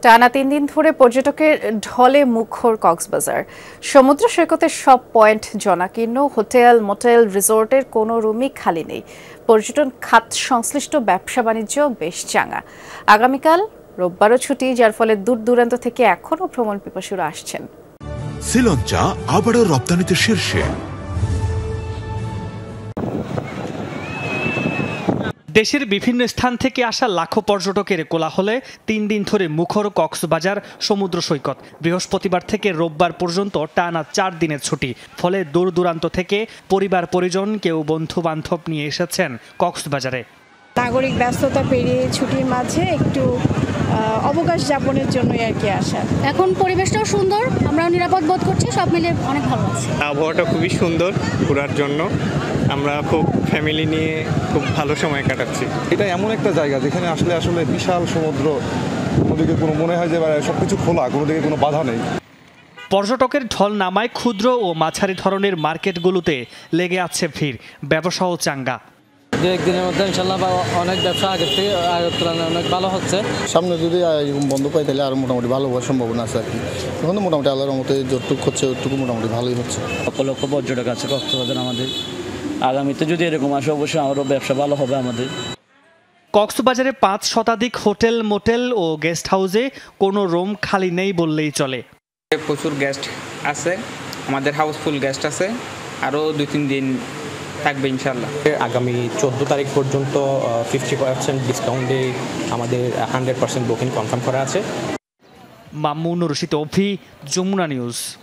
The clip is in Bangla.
টানা ৩ দিন ধরে পর্যটকের ঢলে মুখর কক্সবাজার। সমুদ্র সৈকতের সব পয়েন্ট জনাকীর্ণ, হোটেল, মোটেল, রিসোর্টের কোনো রুমই খালি নেই। পর্যটন খাত সংশ্লিষ্ট ব্যবসা বাণিজ্য বেশ চাঙা। আগামীকাল রোববারও ছুটি, যার ফলে দূর দূরান্ত থেকে এখনও ভ্রমণ পিপাসুরা আসছেন। শ্রীলঙ্কা আবারও রপ্তানিতে শীর্ষে। দেশের বিভিন্ন স্থান থেকে আসা লাখো পর্যটকের কোলাহলে ৩ দিন ধরে মুখর কক্সবাজার সমুদ্র সৈকত। বৃহস্পতিবার থেকে রোববার পর্যন্ত টানা ৪ দিনের ছুটি, ফলে দূর দূরান্ত থেকে পরিবার পরিজন, কেউ বন্ধু বান্ধব নিয়ে এসেছেন কক্সবাজারে। নাগরিক ব্যস্ততা পেরিয়ে ছুটির মাঝে একটু অবকাশ যাপনের জন্যই আর কি আসা। এখন পরিবেশটাও সুন্দর, আমরাও নিরাপদ বোধ করছি, সব মিলে অনেক ভালো আছে। আবহাওয়াটা খুবই সুন্দর ঘোরার জন্য, আমরা খুব ফ্যামিলি নিয়ে খুব ভালো সময় কাটাচ্ছি। এটা এমন একটা জায়গা যেখানে আসলে বিশাল সমুদ্র, ওদিকে কোনো মনে হয় যে সবকিছু খোলা, কোনো দিকে কোনো বাধা নেই। পর্যটকের ঢল নামায় ক্ষুদ্র ও মাঝারি ধরনের মার্কেটগুলোতে লেগে আছে ভিড়, ব্যবসাও চাঙ্গা। একদিনের মধ্যে ইনশাল্লাহ অনেক ব্যবসা আগের তুলনায় অনেক ভালো হচ্ছে। সামনে যদি বন্ধ পাই তাহলে আরো মোটামুটি ভালো হওয়ার সম্ভাবনা আছে আর কি। এখন তো মোটামুটি আল্লাহর মতো যতটুকু হচ্ছে ওটুকু মোটামুটি ভালোই হচ্ছে। লক্ষ লক্ষ পর্যটক আছে কক্সবাজার আমাদের। আগামীতে যদি এরকম আসে অবশ্যই আমারও ব্যবসা ভালো হবে আমাদের। কক্সবাজারে ৫ শতাধিক হোটেল, মোটেল ও গেস্ট হাউসে কোনো রুম খালি নেই বললেই চলে। প্রচুর গেস্ট আছে, আমাদের হাউসফুল গেস্ট আছে, আরও ২-৩ দিন থাকবে ইনশাল্লাহ। আগামী ১৪ তারিখ পর্যন্ত 50% ডিসকাউন্টে আমাদের 100% বুকিং কনফার্ম করা আছে। মামুনুর রশিদ, যমুনা নিউজ।